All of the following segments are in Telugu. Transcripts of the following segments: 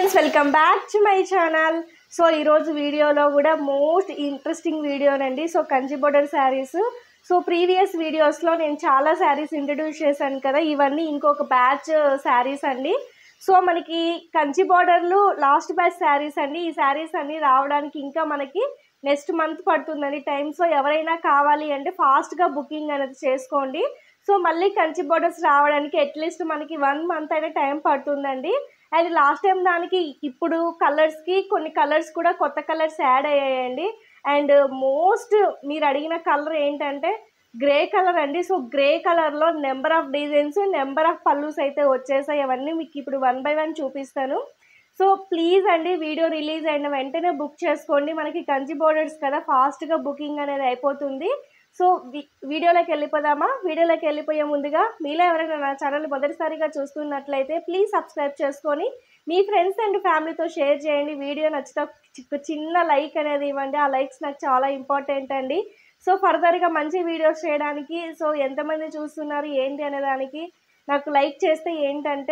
Friends welcome back to my channel. So ఈరోజు వీడియోలో కూడా మోస్ట్ ఇంట్రెస్టింగ్ వీడియోనండి. So Kanchi border saris. So previous వీడియోస్లో నేను చాలా శారీస్ ఇంట్రడ్యూస్ చేశాను కదా, ఇవన్నీ ఇంకొక బ్యాచ్ శారీస్ అండి. సో మనకి కంచి బోర్డర్లు లాస్ట్ బ్యాచ్ శారీస్ అండి. ఈ శారీస్ అన్నీ రావడానికి ఇంకా మనకి నెక్స్ట్ మంత్ పడుతుందండి టైం. సో ఎవరైనా కావాలి అంటే ఫాస్ట్గా బుకింగ్ అనేది చేసుకోండి. సో మళ్ళీ కంచి బోర్డర్స్ రావడానికి అట్లీస్ట్ మనకి 1 మంత్ అయినా టైం పడుతుందండి. అండ్ లాస్ట్ టైం దానికి ఇప్పుడు కలర్స్కి కొన్ని కలర్స్ కూడా కొత్త కలర్స్ యాడ్ అయ్యాయండి. అండ్ మోస్ట్ మీరు అడిగిన కలర్ ఏంటంటే గ్రే కలర్ అండి. సో గ్రే కలర్లో number of designs, number of pallus అయితే వచ్చేసాయి. అవన్నీ మీకు ఇప్పుడు 1 by 1 చూపిస్తాను. సో ప్లీజ్ అండి, వీడియో రిలీజ్ అయిన వెంటనే బుక్ చేసుకోండి. మనకి కంచి బోర్డర్స్ కదా, ఫాస్ట్గా బుకింగ్ అనేది అయిపోతుంది. సో వీడియోలోకి వెళ్ళిపోదామా? వీడియోలోకి వెళ్ళిపోయే ముందుగా మీలో ఎవరైనా నా ఛానల్ మొదటిసారిగా చూస్తున్నట్లయితే ప్లీజ్ సబ్స్క్రైబ్ చేసుకొని మీ ఫ్రెండ్స్ అండ్ ఫ్యామిలీతో షేర్ చేయండి. వీడియో నచ్చితే చిన్న లైక్ అనేది ఇవ్వండి. ఆ లైక్స్ నాకు చాలా ఇంపార్టెంట్ అండి. సో ఫర్దర్గా మంచి వీడియోస్ చేయడానికి సో ఎంతమంది చూస్తున్నారు ఏంటి అనే దానికి నాకు లైక్ చేస్తే ఏంటంటే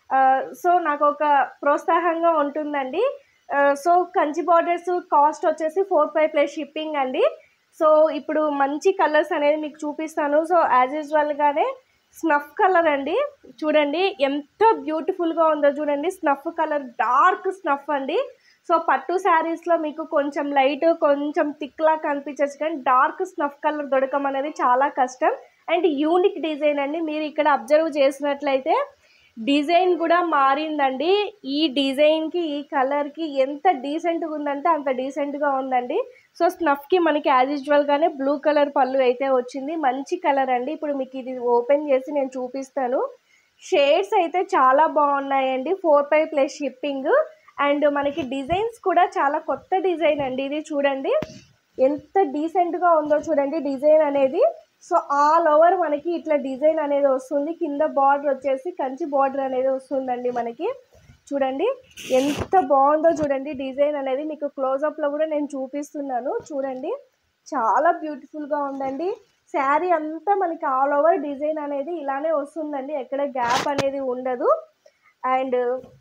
సో నాకు ఒక ప్రోత్సాహంగా ఉంటుందండి. సో కంచి బోర్డర్స్ కాస్ట్ వచ్చేసి 4,500+ షిప్పింగ్ అండి. సో ఇప్పుడు మంచి కలర్స్ అనేది మీకు చూపిస్తాను. సో యాజ్ యూజువల్గానే స్నఫ్ కలర్ అండి. చూడండి ఎంత బ్యూటిఫుల్గా ఉందో చూడండి. స్నఫ్ కలర్, డార్క్ స్నఫ్ అండి. సో పట్టు శారీస్లో మీకు కొంచెం లైట్ కొంచెం థిక్లా కనిపించచ్చు, కానీ డార్క్ స్నఫ్ కలర్ దొరకడం అనేది చాలా కష్టం. అండ్ యూనిక్ డిజైన్ అండి. మీరు ఇక్కడ అబ్జర్వ్ చేసినట్లయితే డిజైన్ కూడా మారిందండి. ఈ డిజైన్కి ఈ కలర్కి ఎంత డీసెంట్గా ఉందంటే అంత డీసెంట్గా ఉందండి. సో స్నఫ్కి మనకి యాజ్ యూజువల్గానే బ్లూ కలర్ పళ్ళు అయితే వచ్చింది. మంచి కలర్ అండి. ఇప్పుడు మీకు ఇది ఓపెన్ చేసి నేను చూపిస్తాను. షేడ్స్ అయితే చాలా బాగున్నాయండి. 4,500+ షిప్పింగ్. అండ్ మనకి డిజైన్స్ కూడా చాలా కొత్త డిజైన్ అండి. ఇది చూడండి ఎంత డీసెంట్గా ఉందో చూడండి డిజైన్ అనేది. సో ఆల్ ఓవర్ మనకి ఇట్లా డిజైన్ అనేది వస్తుంది. కింద బార్డర్ వచ్చేసి కంచి బార్డర్ అనేది వస్తుందండి మనకి. చూడండి ఎంత బాగుందో చూడండి డిజైన్ అనేది. మీకు క్లోజప్లో కూడా నేను చూపిస్తున్నాను. చూడండి చాలా బ్యూటిఫుల్గా ఉందండి. శారీ అంతా మనకి ఆల్ ఓవర్ డిజైన్ అనేది ఇలానే వస్తుందండి. ఎక్కడ గ్యాప్ అనేది ఉండదు. అండ్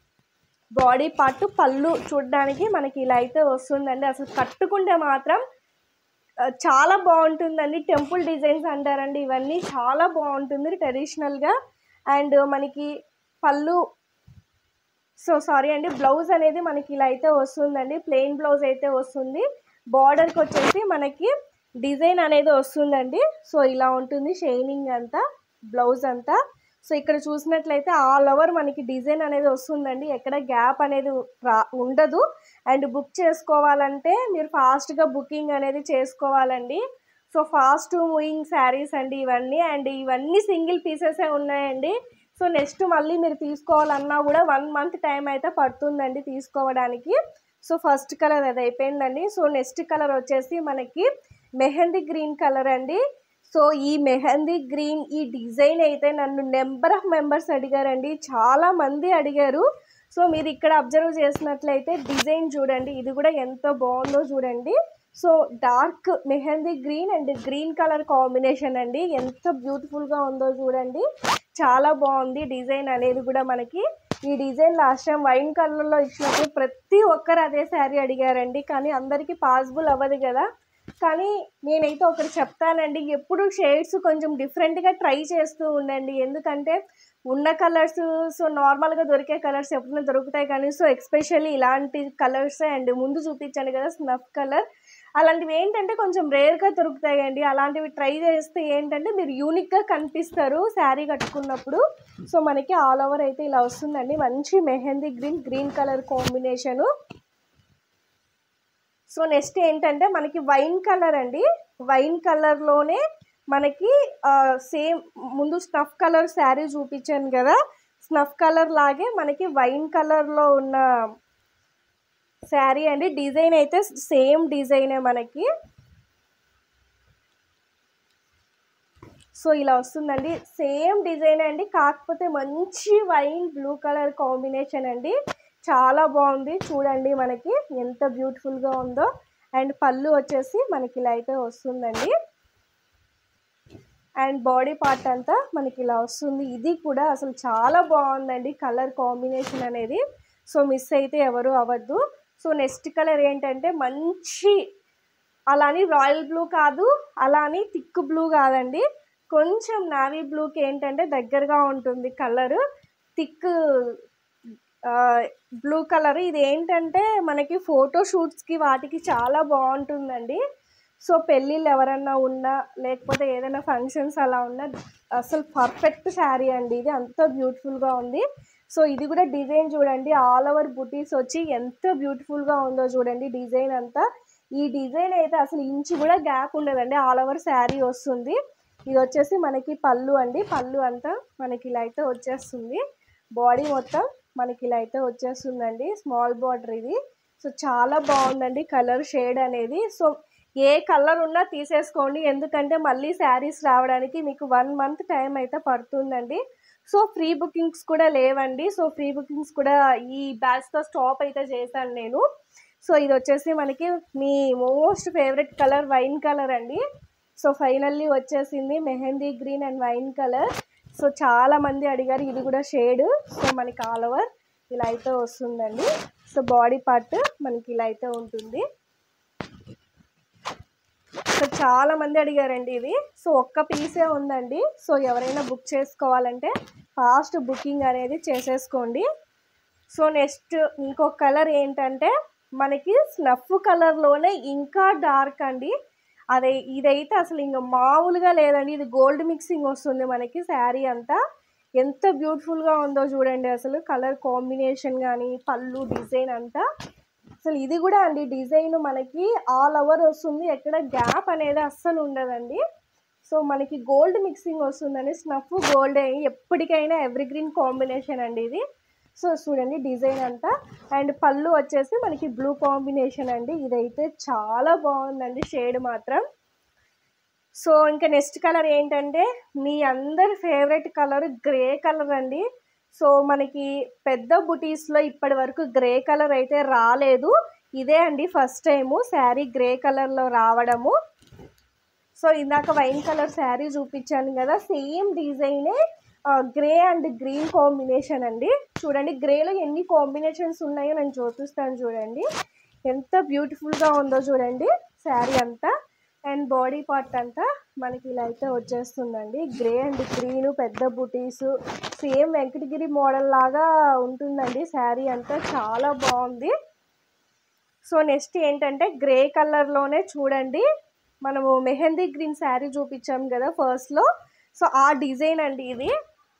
బాడీ పార్ట్ పళ్ళు చూడడానికి మనకి ఇలా అయితే వస్తుందండి. అసలు కట్టుకుంటే మాత్రం చాలా బాగుంటుందండి. టెంపుల్ డిజైన్స్ అంటారండి ఇవన్నీ. చాలా బాగుంటుంది ట్రెడిషనల్గా. అండ్ మనకి పళ్ళు సారీ అండి, బ్లౌజ్ అనేది మనకి ఇలా అయితే వస్తుందండి. ప్లెయిన్ బ్లౌజ్ అయితే వస్తుంది. బార్డర్కి వచ్చేసి మనకి డిజైన్ అనేది వస్తుందండి. సో ఇలా ఉంటుంది షైనింగ్ అంతా, బ్లౌజ్ అంతా. సో ఇక్కడ చూసినట్లయితే ఆల్ ఓవర్ మనకి డిజైన్ అనేది వస్తుందండి. ఎక్కడ గ్యాప్ అనేది ఉండదు. అండ్ బుక్ చేసుకోవాలంటే మీరు ఫాస్ట్గా బుకింగ్ అనేది చేసుకోవాలండి. సో ఫాస్ట్ మూవింగ్ శారీస్ అండి ఇవన్నీ. అండ్ ఇవన్నీ సింగిల్ పీసెసే ఉన్నాయండి. సో నెక్స్ట్ మళ్ళీ మీరు తీసుకోవాలన్నా కూడా 1 మంత్ టైం అయితే పడుతుందండి తీసుకోవడానికి. సో ఫస్ట్ కలర్ అది అయిపోయిందండి. సో నెక్స్ట్ కలర్ వచ్చేసి మనకి మెహందీ గ్రీన్ కలర్ అండి. సో ఈ మెహందీ గ్రీన్ ఈ డిజైన్ అయితే నన్ను నెంబర్ ఆఫ్ మెంబర్స్ అడిగారండి. చాలా మంది అడిగారు. సో మీరు ఇక్కడ అబ్జర్వ్ చేసినట్లయితే డిజైన్ చూడండి. ఇది కూడా ఎంత బాగుందో చూడండి. So dark mehndi green and green colour combination అండి. ఎంత బ్యూటిఫుల్గా ఉందో చూడండి. చాలా బాగుంది డిజైన్ అనేది కూడా మనకి. ఈ డిజైన్ లాస్ట్ టైం వైన్ కలర్లో ఇచ్చినప్పుడు ప్రతి ఒక్కరు అదే శారీ అడిగారండి. కానీ అందరికీ పాసిబుల్ అవ్వదు కదా. కానీ నేనైతే ఒకటి చెప్తానండి, ఎప్పుడు షేడ్స్ కొంచెం డిఫరెంట్గా ట్రై చేస్తూ ఉండండి. ఎందుకంటే ఉన్న కలర్స్ సో నార్మల్గా దొరికే కలర్స్ ఎప్పుడైనా దొరుకుతాయి కానీ సో ఎస్పెషల్లీ ఇలాంటి కలర్స్ అండ్ ముందు చూపించాను కదా స్నఫ్ కలర్, అలాంటివి ఏంటంటే కొంచెం రేర్గా దొరుకుతాయండి. అలాంటివి ట్రై చేస్తే ఏంటంటే మీరు యూనిక్గా కనిపిస్తారు శారీ కట్టుకున్నప్పుడు. సో మనకి ఆల్ ఓవర్ అయితే ఇలా వస్తుందండి. మంచి mehndi green colour combination. So next ఏంటంటే మనకి వైన్ కలర్ అండి. వైన్ కలర్లోనే మనకి సేమ్ ముందు స్నఫ్ కలర్ శారీ చూపించాను కదా, స్నఫ్ కలర్ లాగే మనకి వైన్ కలర్లో ఉన్న శారీ అండి. డిజైన్ అయితే సేమ్ డిజైనే మనకి. సో ఇలా వస్తుందండి. సేమ్ డిజైన్ అండి, కాకపోతే మంచి వైన్ బ్లూ కలర్ కాంబినేషన్ అండి. చాలా బాగుంది చూడండి మనకి ఎంత బ్యూటిఫుల్గా ఉందో. అండ్ పళ్ళు వచ్చేసి మనకి ఇలా అయితే వస్తుందండి. అండ్ బాడీ పార్ట్ అంతా మనకి ఇలా వస్తుంది. ఇది కూడా అసలు చాలా బాగుందండి కలర్ కాంబినేషన్ అనేది. సో మిస్ అయితే ఎవరు అవ్వద్దు. సో నెక్స్ట్ కలర్ ఏంటంటే మంచి అలా అని రాయల్ బ్లూ కాదు, అలా అని థిక్ బ్లూ కాదండి, కొంచెం నావీ బ్లూకి ఏంటంటే దగ్గరగా ఉంటుంది కలరు, థిక్ బ్లూ కలర్. ఇది ఏంటంటే మనకి ఫోటో షూట్స్కి వాటికి చాలా బాగుంటుందండి. సో పెళ్ళిళ్ళు ఎవరన్నా ఉన్నా లేకపోతే ఏదైనా ఫంక్షన్స్ అలా ఉన్నా అసలు పర్ఫెక్ట్ శారీ అండి ఇది, అంత బ్యూటిఫుల్గా ఉంది. సో ఇది కూడా డిజైన్ చూడండి, ఆల్ ఓవర్ బుటీస్ వచ్చి ఎంత బ్యూటిఫుల్గా ఉందో చూడండి డిజైన్ అంతా. ఈ డిజైన్ అయితే అసలు ఇంచు కూడా గ్యాప్ ఉండదండి, ఆల్ ఓవర్ శారీ వస్తుంది. ఇది వచ్చేసి మనకి పళ్ళు అండి, పళ్ళు అంతా మనకి ఇలా అయితే వచ్చేస్తుంది. బాడీ మొత్తం మనకి ఇలా అయితే వచ్చేస్తుందండి, స్మాల్ బార్డర్ ఇది. సో చాలా బాగుందండి కలర్ షేడ్ అనేది. సో ఏ కలర్ ఉన్నా తీసేసుకోండి, ఎందుకంటే మళ్ళీ శారీస్ రావడానికి మీకు 1 మంత్ టైం అయితే పడుతుందండి. సో ఫ్రీ బుకింగ్స్ కూడా లేవండి. సో ఫ్రీ బుకింగ్స్ కూడా ఈ బ్యాచ్తో స్టాప్ అయితే చేశాను నేను. సో ఇది వచ్చేసి మనకి మీ most favourite colour wine colour అండి. సో ఫైనల్లీ వచ్చేసింది mehndi green and wine colour. So చాలా మంది అడిగారు, ఇది కూడా షేడ్. సో మనకి ఆల్ ఓవర్ ఇలా అయితే వస్తుందండి. సో బాడీ పార్ట్ మనకి ఇలా అయితే ఉంటుంది. సో చాలా మంది అడిగారండి ఇది. సో ఒక్క పీసే ఉందండి. సో ఎవరైనా బుక్ చేసుకోవాలంటే ఫాస్ట్ బుకింగ్ అనేది చేసేసుకోండి. సో నెక్స్ట్ ఇంకొక కలర్ ఏంటంటే మనకి స్నఫ్ కలర్లోనే ఇంకా డార్క్ అండి. ఇదైతే అసలు ఇంకా మామూలుగా లేదండి, ఇది గోల్డ్ మిక్సింగ్ వస్తుంది మనకి శారీ అంతా. ఎంత బ్యూటిఫుల్గా ఉందో చూడండి అసలు, కలర్ కాంబినేషన్ కానీ పళ్ళు డిజైన్ అంతా. అసలు ఇది కూడా అండి డిజైన్ మనకి ఆల్ ఓవర్ వస్తుంది, ఎక్కడ గ్యాప్ అనేది అస్సలు ఉండదండి. సో మనకి గోల్డ్ మిక్సింగ్ వస్తుందండి, స్నఫ్ గోల్డ్ ఎప్పటికైనా ఎవర్ గ్రీన్ కాంబినేషన్ అండి ఇది. సో చూడండి డిజైన్ అంతా. అండ్ పళ్ళు వచ్చేసి మనకి బ్లూ కాంబినేషన్ అండి, ఇదైతే చాలా బాగుందండి షేడ్ మాత్రం. సో ఇంకా నెక్స్ట్ కలర్ ఏంటంటే మీ అందరి ఫేవరెట్ కలర్ గ్రే కలర్ అండి. సో మనకి పెద్ద బుటీస్లో ఇప్పటి వరకు గ్రే కలర్ అయితే రాలేదు, ఇదే అండి ఫస్ట్ టైము శారీ గ్రే కలర్లో రావడము. సో ఇందాక వైన్ కలర్ శారీ చూపించాను కదా, సేమ్ డిజైనే గ్రే అండ్ గ్రీన్ కాంబినేషన్ అండి. చూడండి గ్రేలో ఎన్ని కాంబినేషన్స్ ఉన్నాయో నేను చూపిస్తాను చూడండి, ఎంత బ్యూటిఫుల్గా ఉందో చూడండి శారీ అంతా. అండ్ బాడీ పార్ట్ అంతా మనకి ఇలా అయితే వచ్చేస్తుందండి, గ్రే అండ్ గ్రీన్ పెద్ద బుటీస్, సేమ్ వెంకటగిరి మోడల్ లాగా ఉంటుందండి శారీ అంతా, చాలా బాగుంది. సో నెక్స్ట్ ఏంటంటే గ్రే కలర్లోనే చూడండి మనము మెహందీ గ్రీన్ శారీ చూపించాం కదా ఫస్ట్లో, సో ఆ డిజైన్ అండి ఇది.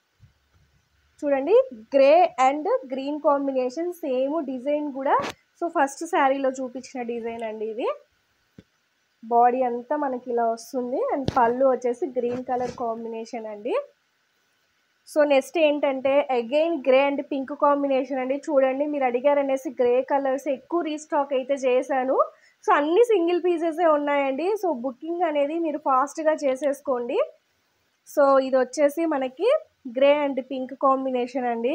చూడండి grey and green combination same design కూడా. సో ఫస్ట్ శారీలో చూపించిన డిజైన్ అండి ఇది. బాడీ అంతా మనకి ఇలా వస్తుంది అండ్ పళ్ళు వచ్చేసి గ్రీన్ కలర్ కాంబినేషన్ అండి. సో నెక్స్ట్ ఏంటంటే again grey and pink combination అండి. చూడండి మీరు అడిగారనేసి గ్రే కలర్స్ ఎక్కువ రీస్టాక్ అయితే చేశాను. సో అన్ని సింగిల్ పీసెసే ఉన్నాయండి. సో బుకింగ్ అనేది మీరు ఫాస్ట్గా చేసేసుకోండి. సో ఇది వచ్చేసి మనకి గ్రే అండ్ పింక్ కాంబినేషన్ అండి.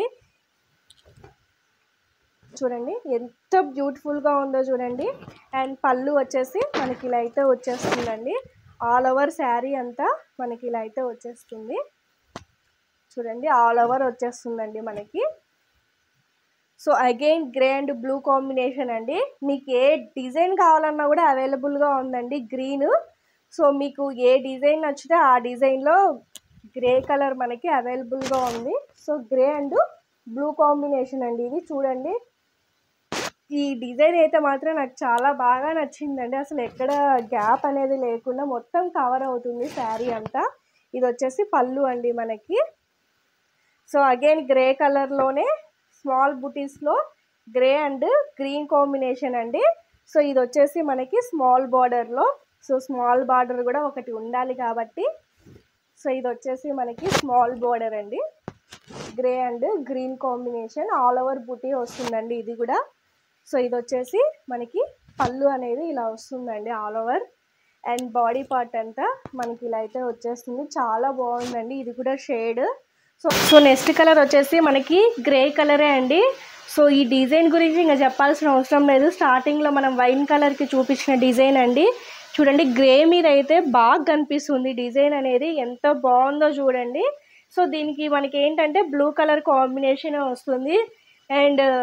చూడండి ఎంత బ్యూటిఫుల్గా ఉందో చూడండి. అండ్ పళ్ళు వచ్చేసి మనకి ఇలా అయితే వచ్చేస్తుందండి, ఆల్ ఓవర్ శారీ అంతా మనకి ఇలా అయితే వచ్చేస్తుంది. చూడండి ఆల్ ఓవర్ వచ్చేస్తుందండి మనకి. So again grey and blue combination అండి. మీకు ఏ డిజైన్ కావాలన్నా కూడా అవైలబుల్గా ఉందండి గ్రీన్. సో మీకు ఏ డిజైన్ నచ్చితే ఆ డిజైన్లో గ్రే కలర్ మనకి అవైలబుల్గా ఉంది. So grey and blue combination అండి ఇది. చూడండి ఈ డిజైన్ అయితే మాత్రం నాకు చాలా బాగా నచ్చిందండి, అసలు ఎక్కడ గ్యాప్ అనేది లేకుండా మొత్తం కవర్ అవుతుంది శారీ అంతా. ఇది వచ్చేసి పళ్ళు అండి మనకి. సో అగైన్ గ్రే కలర్లోనే స్మాల్ బుటీస్లో గ్రే అండ్ గ్రీన్ కాంబినేషన్ అండి. సో ఇది వచ్చేసి మనకి స్మాల్ బార్డర్లో, సో స్మాల్ బార్డర్ కూడా ఒకటి ఉండాలి కాబట్టి సో ఇది వచ్చేసి మనకి స్మాల్ బార్డర్ అండి, grey and green combination all over buti వస్తుందండి ఇది కూడా. సో ఇది వచ్చేసి మనకి పళ్ళు అనేది ఇలా వస్తుందండి all over. And body part అంతా మనకి ఇలా అయితే వచ్చేస్తుంది, చాలా బాగుందండి ఇది కూడా షేడ్. సో నెక్స్ట్ కలర్ వచ్చేసి మనకి గ్రే కలరే అండి. సో ఈ డిజైన్ గురించి ఇంకా చెప్పాల్సిన అవసరం లేదు, స్టార్టింగ్లో మనం వైన్ కలర్కి చూపించిన డిజైన్ అండి. చూడండి గ్రే మీద అయితే బాగా కనిపిస్తుంది డిజైన్ అనేది, ఎంత బాగుందో చూడండి. సో దీనికి మనకి ఏంటంటే బ్లూ కలర్ కాంబినేషన్ వస్తుంది. అండ్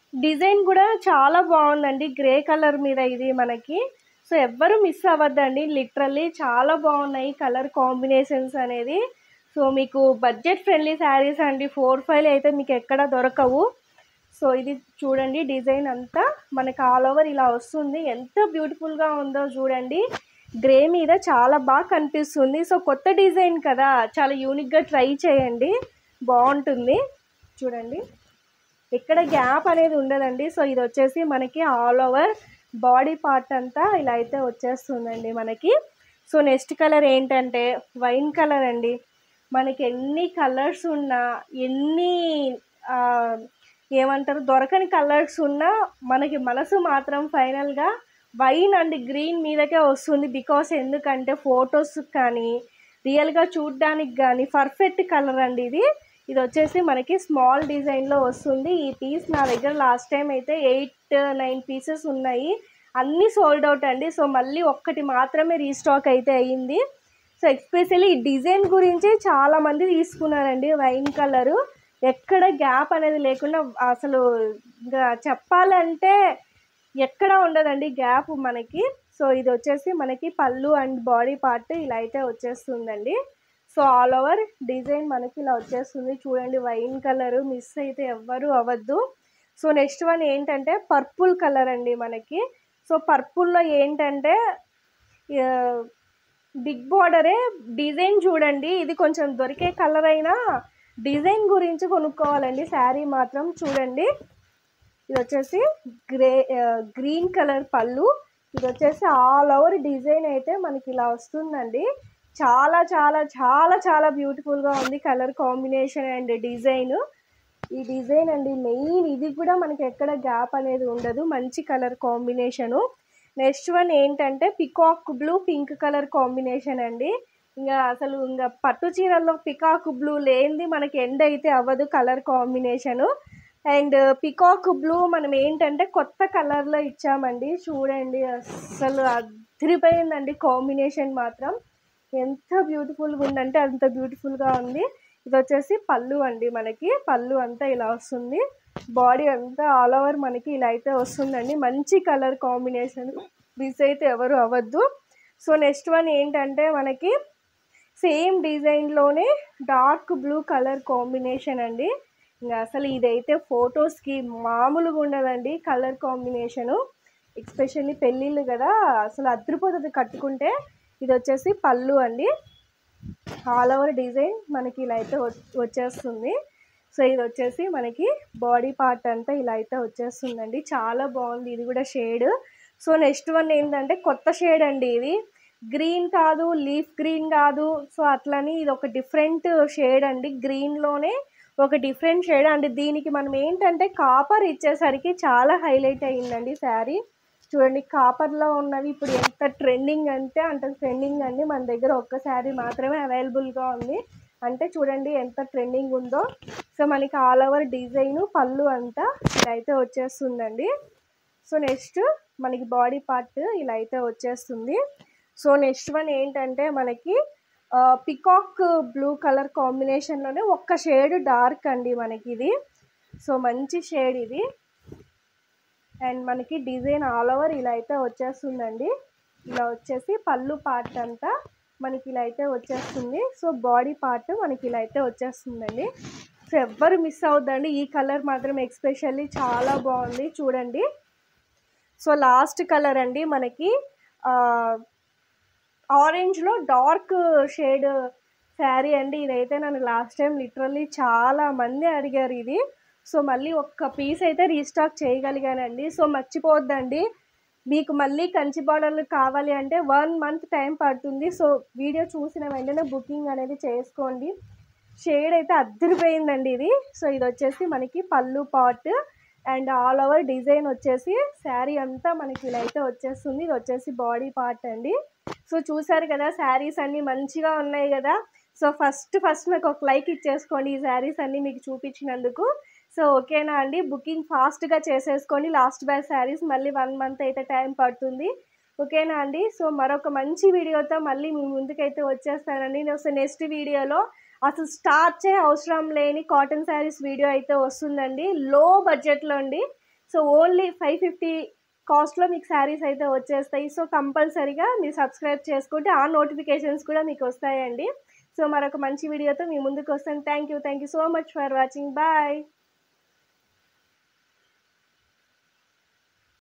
డిజైన్ కూడా చాలా బాగుందండి, గ్రే కలర్ మీద ఇది మనకి. సో ఎవ్వరు మిస్ అవ్వద్దండి, లిటరల్లీ చాలా బాగున్నాయి కలర్ కాంబినేషన్స్ అనేది. సో మీకు బడ్జెట్ ఫ్రెండ్లీ శారీస్ అండి, 4-5 అయితే మీకు ఎక్కడ దొరకవు. సో ఇది చూడండి, డిజైన్ అంతా మనకి ఆల్ ఓవర్ ఇలా వస్తుంది. ఎంత బ్యూటిఫుల్గా ఉందో చూడండి, గ్రే మీద చాలా బాగా కనిపిస్తుంది. సో కొత్త డిజైన్ కదా, చాలా యూనిక్గా ట్రై చేయండి, బాగుంటుంది. చూడండి ఎక్కడ గ్యాప్ అనేది ఉండదండి. సో ఇది వచ్చేసి మనకి ఆల్ ఓవర్ బాడీ పార్ట్ అంతా ఇలా అయితే వచ్చేస్తుందండి మనకి. సో నెక్స్ట్ కలర్ ఏంటంటే వైన్ కలర్ అండి. మనకి ఎన్ని కలర్స్ ఉన్నా, ఎన్ని ఏమంటారు దొరకని కలర్స్ ఉన్నా, మనకి మనసు మాత్రం ఫైనల్గా వైన్ అండ్ గ్రీన్ మీదకే వస్తుంది. బికాస్ ఎందుకంటే ఫొటోస్ కానీ రియల్గా చూడ్డానికి కానీ పర్ఫెక్ట్ కలర్ అండి ఇది. ఇది వచ్చేసి మనకి స్మాల్ డిజైన్లో వస్తుంది. ఈ పీస్ నా దగ్గర లాస్ట్ టైం అయితే 8-9 పీసెస్ ఉన్నాయి, అన్నీ సోల్డ్ అవుట్ అండి. సో మళ్ళీ ఒక్కటి మాత్రమే రీస్టాక్ అయితే అయ్యింది. సో ఎస్పెషల్లీ ఈ డిజైన్ గురించి చాలామంది తీసుకున్నారండి. వైన్ కలరు ఎక్కడ గ్యాప్ అనేది లేకుండా, అసలు ఇంకా చెప్పాలంటే ఎక్కడ ఉండదండి గ్యాప్ మనకి. సో ఇది వచ్చేసి మనకి పళ్ళు అండ్ బాడీ పార్ట్ ఇలా అయితే వచ్చేస్తుందండి. సో ఆల్ ఓవర్ డిజైన్ మనకి ఇలా వచ్చేస్తుంది. చూడండి వైన్ కలరు మిస్ అయితే ఎవ్వరూ అవ్వద్దు. సో నెక్స్ట్ వన్ ఏంటంటే పర్పుల్ కలర్ అండి మనకి. సో పర్పుల్లో ఏంటంటే బిగ్ బార్డరే, డిజైన్ చూడండి, ఇది కొంచెం దొరికే కలర్ అయినా డిజైన్ గురించి కొనుక్కోవాలండి శారీ మాత్రం. చూడండి ఇది వచ్చేసి గ్రీన్ కలర్ పళ్ళు, ఇది వచ్చేసి ఆల్ ఓవర్ డిజైన్ అయితే మనకి ఇలా వస్తుందండి. చాలా చాలా చాలా చాలా బ్యూటిఫుల్గా ఉంది కలర్ కాంబినేషన్ అండ్ డిజైన్. ఈ డిజైన్ అండి మెయిన్, ఇది కూడా మనకి ఎక్కడ గ్యాప్ అనేది ఉండదు, మంచి కలర్ కాంబినేషను. నెక్స్ట్ వన్ ఏంటంటే peacock blue pink colour combination అండి. ఇంకా అసలు ఇంకా పట్టు చీరల్లో పికాక్ బ్లూ లేనిది మనకి ఎండ్ అయితే అవ్వదు colour combination. And peacock blue మనం ఏంటంటే కొత్త కలర్లో ఇచ్చామండి. చూడండి అసలు అదిరిపోయిందండి కాంబినేషన్ మాత్రం, ఎంత బ్యూటిఫుల్గా ఉందంటే అంత బ్యూటిఫుల్గా ఉంది. ఇది వచ్చేసి పళ్ళు అండి మనకి, పళ్ళు అంతా ఇలా వస్తుంది, బాడీ అంతా ఆల్ ఓవర్ మనకి ఇలా అయితే వస్తుందండి. మంచి కలర్ కాంబినేషన్, మిస్ అయితే ఎవరు అవ్వద్దు. సో నెక్స్ట్ వన్ ఏంటంటే మనకి సేమ్ డిజైన్లోనే డార్క్ బ్లూ కలర్ కాంబినేషన్ అండి. ఇంకా అసలు ఇదైతే ఫొటోస్కి మామూలుగా ఉండదండి కలర్ కాంబినేషను, ఎస్పెషల్లీ పెళ్ళిళ్ళు కదా, అసలు అదిరిపోతుంది కట్టుకుంటే. ఇది వచ్చేసి పళ్ళు అండి, ఆల్ ఓవర్ డిజైన్ మనకి ఇలా అయితే వచ్చేస్తుంది. సో ఇది వచ్చేసి మనకి బాడీ పార్ట్ అంతా ఇలా అయితే వచ్చేస్తుందండి, చాలా బాగుంది ఇది కూడా షేడ్. సో నెక్స్ట్ వన్ ఏంటంటే కొత్త షేడ్ అండి, ఇది గ్రీన్ కాదు, లీఫ్ గ్రీన్ కాదు, సో అట్లని ఇది ఒక డిఫరెంట్ షేడ్ అండి, గ్రీన్లోనే ఒక డిఫరెంట్ షేడ్. అండ్ దీనికి మనం ఏంటంటే కాపర్ ఇచ్చేసరికి చాలా హైలైట్ అయ్యిందండి శారీ. చూడండి కాపర్లో ఉన్నవి ఇప్పుడు ఎంత ట్రెండింగ్ అంటే అంత ట్రెండింగ్ అండి. మన దగ్గర ఒక్క శారీ మాత్రమే అవైలబుల్గా ఉంది, అంటే చూడండి ఎంత ట్రెండింగ్ ఉందో. సో మనకి ఆల్ ఓవర్ డిజైను పళ్ళు అంతా ఇలా అయితే వచ్చేస్తుందండి. సో నెక్స్ట్ మనకి బాడీ పార్ట్ ఇలా అయితే వచ్చేస్తుంది. సో నెక్స్ట్ వన్ ఏంటంటే మనకి పికాక్ బ్లూ కలర్ కాంబినేషన్లోనే ఒక్క షేడ్ డార్క్ అండి మనకి ఇది. సో మంచి షేడ్ ఇది. అండ్ మనకి డిజైన్ ఆల్ ఓవర్ ఇలా అయితే వచ్చేస్తుందండి. ఇలా వచ్చేసి పళ్ళు పార్ట్ అంతా మనకి ఇలా అయితే వచ్చేస్తుంది. సో బాడీ పార్ట్ మనకి ఇలా అయితే వచ్చేస్తుందండి. సో ఎవ్వరు మిస్ అవుద్దండి, ఈ కలర్ మాత్రం ఎస్పెషల్లీ చాలా బాగుంది చూడండి. సో లాస్ట్ కలర్ అండి మనకి ఆరెంజ్లో డార్క్ షేడ్ శారీ అండి. ఇదైతే నన్ను లాస్ట్ టైం లిటరల్లీ చాలా మంది అడిగారు ఇది. సో మళ్ళీ ఒక్క పీస్ అయితే రీస్టాక్ చేయగలిగానండి. సో మర్చిపోవద్దండి, మీకు మళ్ళీ కంచి బార్డర్లు కావాలి అంటే 1 మంత్ టైం పడుతుంది. సో వీడియో చూసిన వెంటనే బుకింగ్ అనేది చేసుకోండి. షేడ్ అయితే అద్దరిపోయిందండి ఇది. సో ఇది వచ్చేసి మనకి pallu part and all over design వచ్చేసి శారీ అంతా మనకి ఇలా అయితే వచ్చేస్తుంది. ఇది వచ్చేసి బాడీ పార్ట్ అండి. సో చూసారు కదా శారీస్ అన్నీ మంచిగా ఉన్నాయి కదా. సో ఫస్ట్ నాకు ఒక లైక్ ఇచ్చేసుకోండి ఈ శారీస్ అన్నీ మీకు చూపించినందుకు. సో ఓకేనా అండి, బుకింగ్ ఫాస్ట్గా చేసేసుకోండి. లాస్ట్ బ్యాచ్ శారీస్ మళ్ళీ 1 మంత్ అయితే టైం పడుతుంది, ఓకేనా అండి. సో మరొక మంచి వీడియోతో మళ్ళీ మీ ముందుకైతే వచ్చేస్తానండి. సో నెక్స్ట్ వీడియోలో అసలు స్టార్ట్ అవసరం లేని కాటన్ శారీస్ వీడియో అయితే వస్తుందండి, లో బడ్జెట్లో అండి. సో ఓన్లీ 550 కాస్ట్లో మీకు శారీస్ అయితే వచ్చేస్తాయి. సో కంపల్సరీగా మీరు సబ్స్క్రైబ్ చేసుకుంటే ఆ నోటిఫికేషన్స్ కూడా మీకు వస్తాయండి. సో మరొక మంచి వీడియోతో మీ ముందుకు వస్తాను. Thank you so much for watching. Bye.